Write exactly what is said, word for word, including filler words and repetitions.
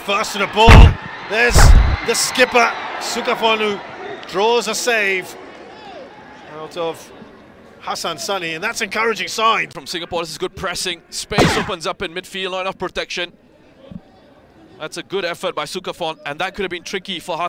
first to the ball. There's the skipper, Sukafonu, draws a save out of Hassan Sunny, and that's an encouraging sign. From Singapore, this is good pressing. Space opens up in midfield, line of protection. That's a good effort by Sukafon, and that could have been tricky for Hassan.